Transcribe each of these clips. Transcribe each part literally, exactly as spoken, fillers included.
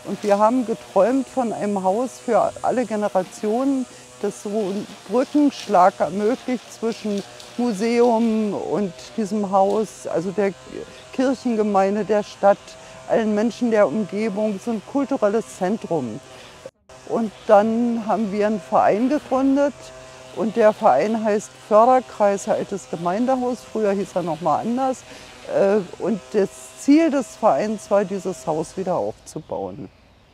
Und wir haben geträumt von einem Haus für alle Generationen, das so einen Brückenschlag ermöglicht zwischen Museum und diesem Haus, also der Kirchengemeinde, der Stadt, allen Menschen der Umgebung, so ein kulturelles Zentrum. Und dann haben wir einen Verein gegründet und der Verein heißt Förderkreis Altes Gemeindehaus, früher hieß er noch mal anders. Und das Ziel des Vereins war, dieses Haus wieder aufzubauen.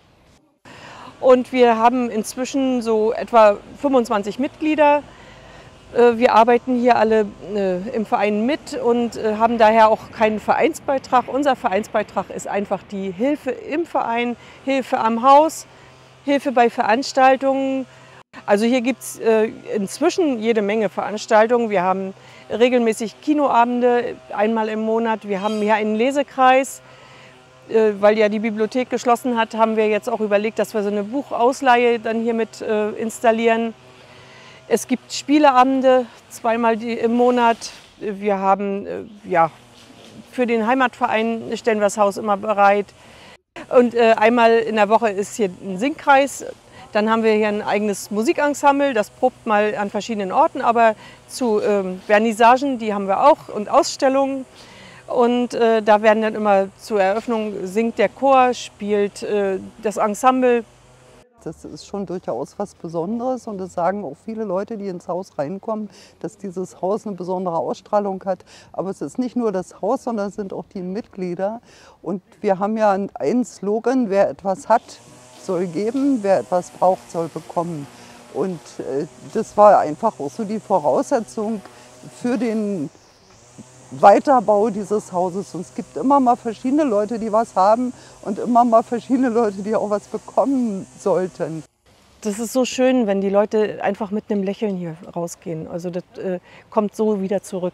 Und wir haben inzwischen so etwa fünfundzwanzig Mitglieder. Wir arbeiten hier alle im Verein mit und haben daher auch keinen Vereinsbeitrag. Unser Vereinsbeitrag ist einfach die Hilfe im Verein, Hilfe am Haus, Hilfe bei Veranstaltungen. Also hier gibt es inzwischen jede Menge Veranstaltungen. Wir haben regelmäßig Kinoabende, einmal im Monat. Wir haben hier einen Lesekreis. Weil ja die Bibliothek geschlossen hat, haben wir jetzt auch überlegt, dass wir so eine Buchausleihe dann hier mit äh, installieren. Es gibt Spieleabende, zweimal die, im Monat. Wir haben, äh, ja, für den Heimatverein stellen wir das Haus immer bereit. Und äh, einmal in der Woche ist hier ein Singkreis. Dann haben wir hier ein eigenes Musikensemble, das probt mal an verschiedenen Orten, aber zu ähm, Vernissagen, die haben wir auch, und Ausstellungen. Und äh, da werden dann immer zur Eröffnung singt der Chor, spielt äh, das Ensemble. Das ist schon durchaus was Besonderes und das sagen auch viele Leute, die ins Haus reinkommen, dass dieses Haus eine besondere Ausstrahlung hat. Aber es ist nicht nur das Haus, sondern es sind auch die Mitglieder. Und wir haben ja einen Slogan: Wer etwas hat, soll geben, wer etwas braucht, soll bekommen. Und äh, das war einfach auch so die Voraussetzung für den Weiterbau dieses Hauses. Und es gibt immer mal verschiedene Leute, die was haben und immer mal verschiedene Leute, die auch was bekommen sollten. Das ist so schön, wenn die Leute einfach mit einem Lächeln hier rausgehen. Also das äh, kommt so wieder zurück.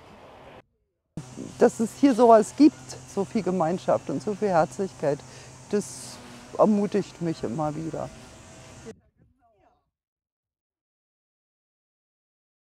Dass es hier sowas gibt, so viel Gemeinschaft und so viel Herzlichkeit, das ermutigt mich immer wieder.